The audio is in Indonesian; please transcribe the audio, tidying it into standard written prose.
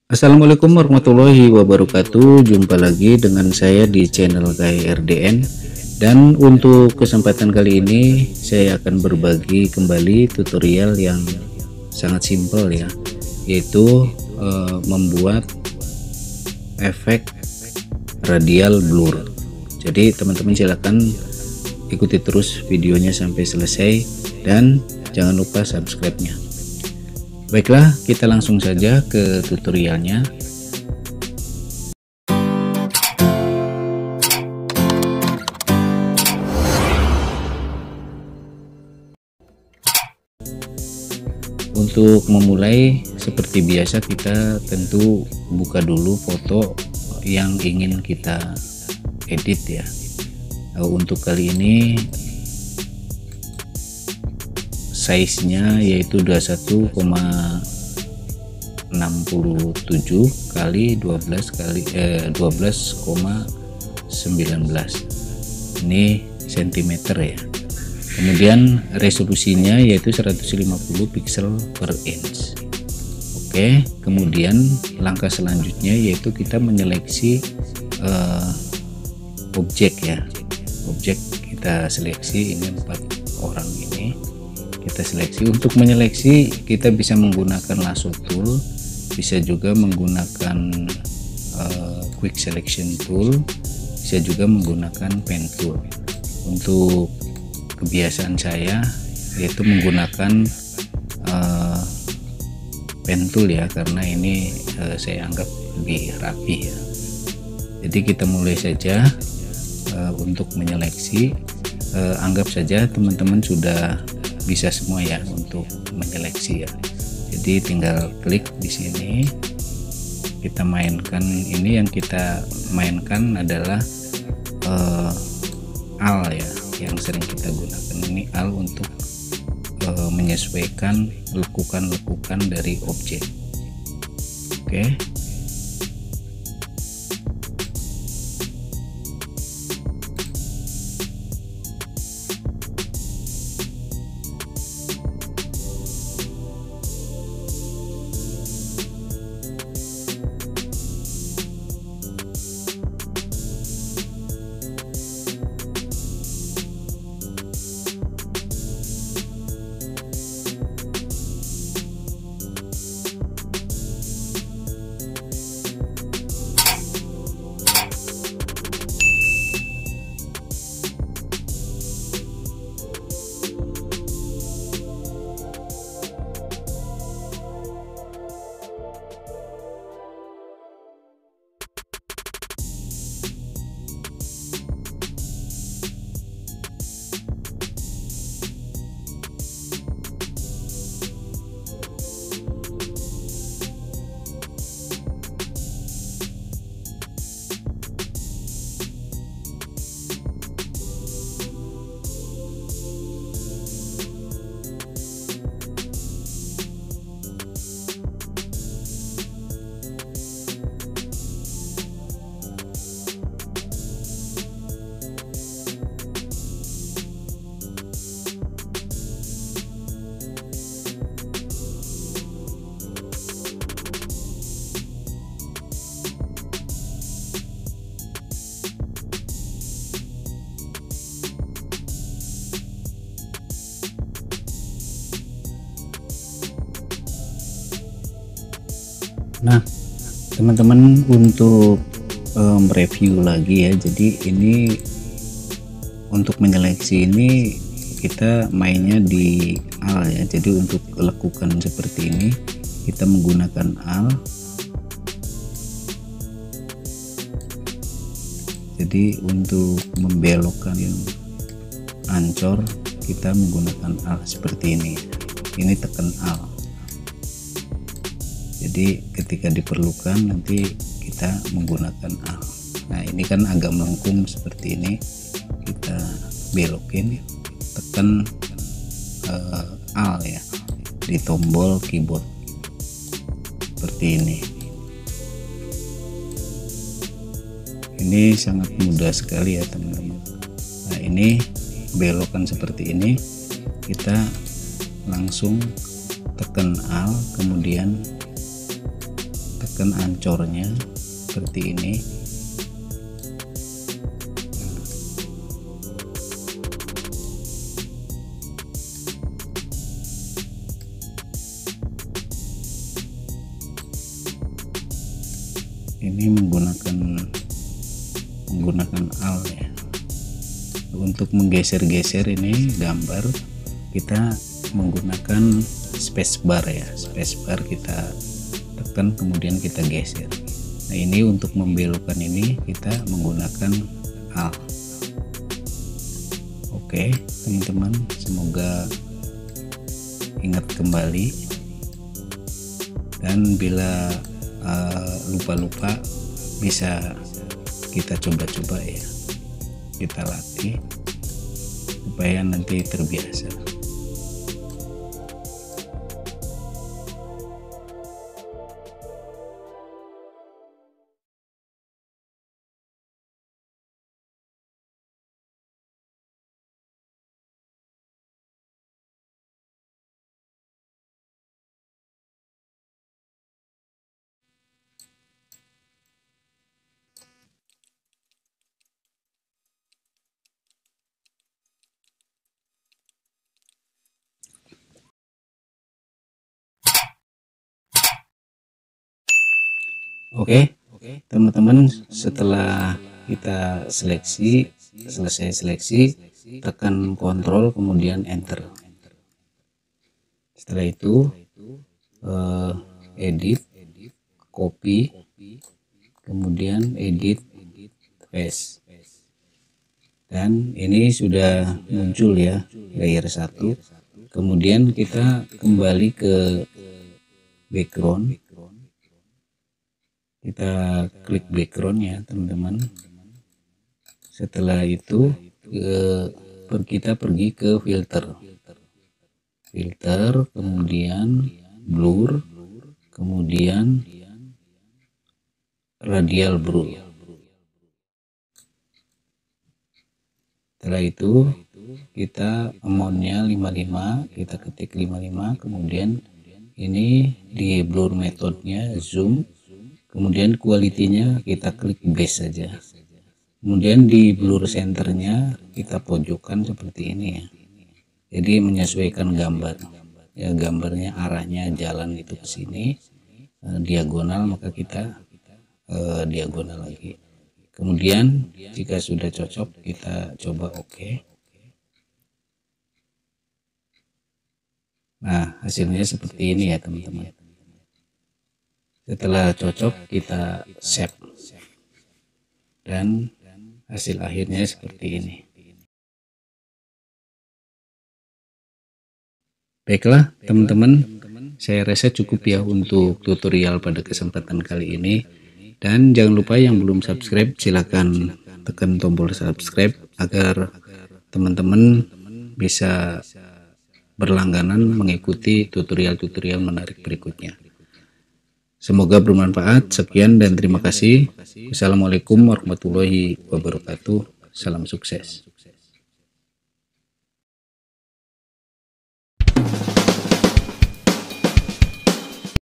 Assalamualaikum warahmatullahi wabarakatuh. Jumpa lagi dengan saya di channel KRDN, dan untuk kesempatan kali ini saya akan berbagi kembali tutorial yang sangat simpel ya, yaitu membuat efek radial blur. Jadi teman-teman silahkan ikuti terus videonya sampai selesai dan jangan lupa subscribe-nya. Baiklah, kita langsung saja ke tutorialnya. Untuk memulai, seperti biasa kita tentu buka dulu foto yang ingin kita edit ya. Untuk kali ini size-nya yaitu 21,67 kali 12,19 ini cm ya. Kemudian resolusinya yaitu 150 pixel per inch. Oke, kemudian langkah selanjutnya yaitu kita menyeleksi objek ya. Objek kita seleksi, ini 4 orang ini kita seleksi. Untuk menyeleksi kita bisa menggunakan lasso tool, bisa juga menggunakan quick selection tool, bisa juga menggunakan pen tool. Untuk kebiasaan saya yaitu menggunakan pen tool ya, karena ini saya anggap lebih rapi ya. Jadi kita mulai saja untuk menyeleksi. Anggap saja teman-teman sudah bisa semua ya untuk menyeleksi ya. Jadi tinggal klik di sini, kita mainkan. Ini yang kita mainkan adalah al ya, yang sering kita gunakan. Ini al untuk menyesuaikan lekukan-lekukan dari objek. Oke. Nah teman-teman, untuk review lagi ya, jadi ini untuk menyeleksi ini kita mainnya di al ya. Jadi untuk lekukan seperti ini kita menggunakan al. Jadi untuk membelokkan ancor kita menggunakan al seperti ini. Ini tekan al. Jadi ketika diperlukan nanti kita menggunakan al. Nah ini kan agak melengkung seperti ini, kita belokin, tekan al ya di tombol keyboard seperti ini. Ini sangat mudah sekali ya teman-teman. Nah ini belokan seperti ini, kita langsung tekan al, kemudian menggunakan ancornya seperti ini. Ini menggunakan al ya. Untuk menggeser-geser ini gambar kita menggunakan spacebar ya. Spacebar kita tekan kemudian kita geser. Nah, ini untuk membelokkan ini kita menggunakan al. Oke teman-teman, semoga ingat kembali, dan bila lupa-lupa bisa kita coba-coba ya, kita latih supaya nanti terbiasa. Oke, teman-teman, setelah kita selesai seleksi, tekan kontrol kemudian enter. Setelah itu edit, copy, kemudian edit, paste, dan ini sudah muncul ya layer 1. Kemudian kita kembali ke background, kita klik background ya teman-teman. Setelah itu kita pergi ke filter, kemudian blur, kemudian radial blur. Setelah itu kita amountnya 55, kita ketik 55, kemudian ini di blur metodenya zoom, kemudian quality-nya kita klik base saja, kemudian di blur centernya kita pojokkan seperti ini ya, jadi menyesuaikan gambar ya, gambarnya arahnya jalan itu ke sini diagonal, maka kita diagonal lagi. Kemudian jika sudah cocok kita coba oke. Nah, hasilnya seperti ini ya teman-teman. Setelah cocok kita save, dan hasil akhirnya seperti ini. Baiklah teman-teman, saya rasa cukup ya untuk tutorial pada kesempatan kali ini. Dan jangan lupa yang belum subscribe, silahkan tekan tombol subscribe agar teman-teman bisa berlangganan mengikuti tutorial-tutorial menarik berikutnya. Semoga bermanfaat. Sekian dan terima kasih. Wassalamualaikum warahmatullahi wabarakatuh. Salam sukses.